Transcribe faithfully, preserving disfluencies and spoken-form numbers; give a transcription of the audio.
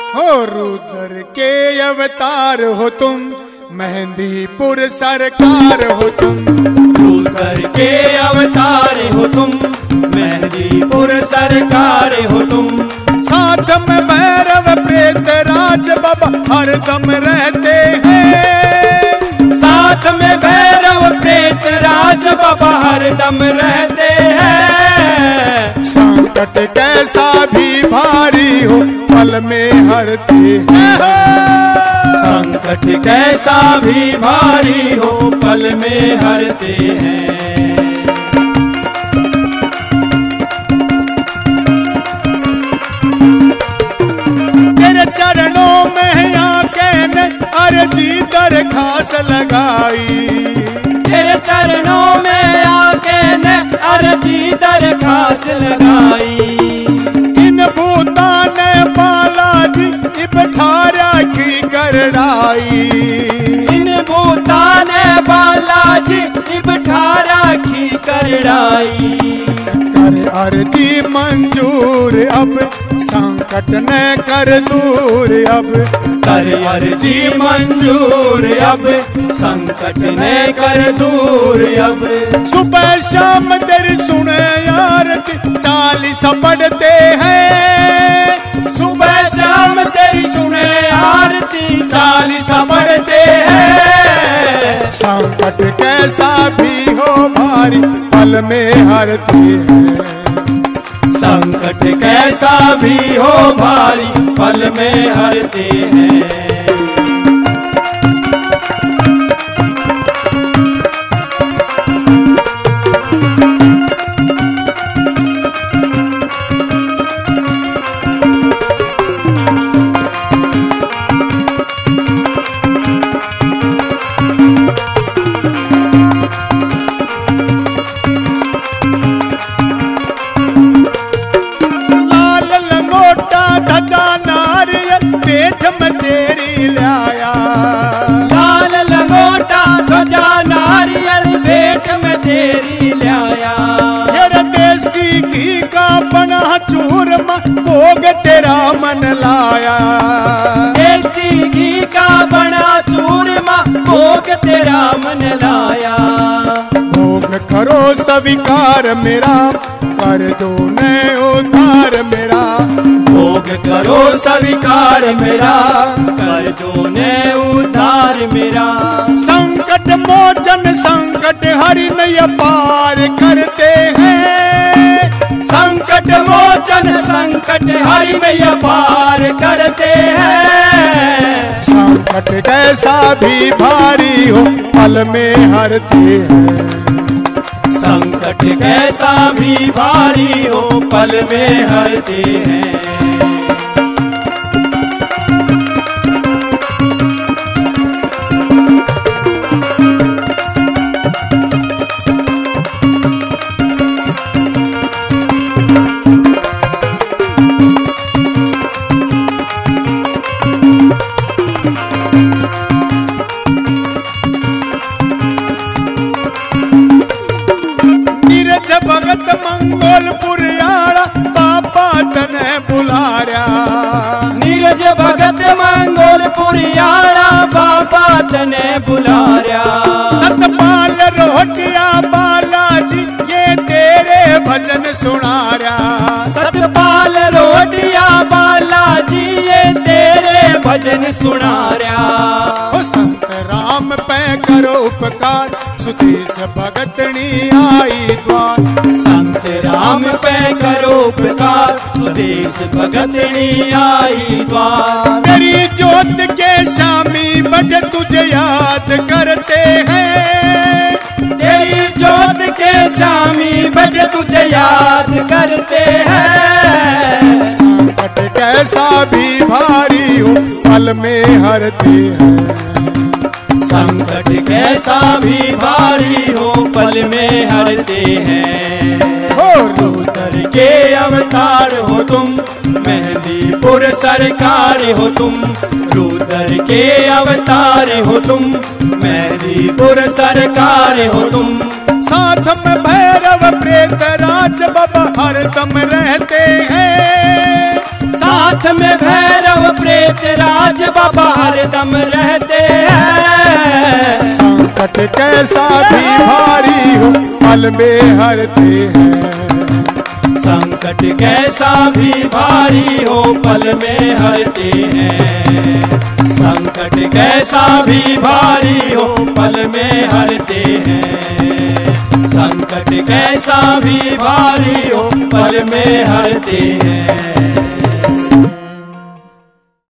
हो रुद्र के अवतार हो तुम, मेहंदीपुर सरकार हो तुम। रुद्र के अवतार हो तुम, मेहंदीपुर सरकार हो तुम। साथ में भैरव प्रेत राज बाबा हरदम रहते हैं। साथ में भैरव प्रेत राज बाबा हरदम रहते हैं। संकट कैसा भी भारी हो पल में हरते हैं। संकट कैसा भी भारी हो पल में हरते हैं। तेरे चरणों में आके ने अर्जी दरखास्त लगाई। तेरे चरणों में आके ने अर्जी दरखास्त लगाई। इन भूता ने बालाजी बिठारा की करड़ाई। इन भूता ने बालाजी बिठारा की करड़ाई। कर अर्जी मंजूर अब संकट ने कर दूर अब। कर अर्जी मंजूर अब संकट ने कर दूर अब। सुबह शाम तेरी सुने आरती चालीस पढ़ते हैं। सुबह शाम तेरी सुने आरती चालीस पढ़ते हैं। संकट कैसा भी हो भारी पल में हरते हैं। संकट कैसा भी हो भारी पल में हरते हैं। पेट में तेरी लाया। लाल लंगोटा ध्वजा नारियल पेट में तेरी लाया। यार देसी घी का बना चूरमा भोग तेरा मन लाया। देसी घी का बना चूरमा भोग तेरा मन लाया। भोग करो स्वीकार मेरा कर दो न उधार मेरा। भोग करो स्वीकार मेरा कर दो ने उधार मेरा। संकट मोचन संकट हरि नैया पार करते हैं। संकट मोचन संकट हरि नैया पार करते हैं। संकट कैसा भी भारी हो पल में हरते हैं। संकट कैसा भी भारी हो पल में हरते हैं। भगत मंगोलपुर यारा बाबा तने बुलाया। नीरज भगत मंगोलपुर यारा बाबा तने बुलाया। सतपाल रोहटिया बालाजी ये तेरे भजन सुनाया। सतपाल रोहटिया बालाजी ये तेरे भजन सुनाया। ओ संत राम पे करो उपकार सुदेश भगतनी आई द्वार। संत राम पे करो उपकार सुदेश भगतनी आई द्वार। तेरी ज्योत के शामी बट तुझे याद करते हैं। तेरी ज्योत के शामी बट तुझे याद करते हैं। संकट कैसा भी भारी हो पल में हरते हैं। संकट कैसा भी भारी हो पल में हरते हैं। हो रुद्र के अवतार हो तुम, मेहंदीपुर सरकार हो तुम। रुद्र के अवतार हो तुम, मेहंदीपुर सरकार हो तुम। साथ में भैरव प्रेत राज बाबा हरदम रहते हैं। साथ में भैरव प्रेत राज बाबा हरदम रहते हैं। संकट कैसा भी भारी हो पल में हरते हैं। संकट कैसा भी भारी हो पल में हरते हैं। संकट कैसा भी भारी हो पल में हरते हैं। संकट कैसा भी भारी हो पल में हरते हैं।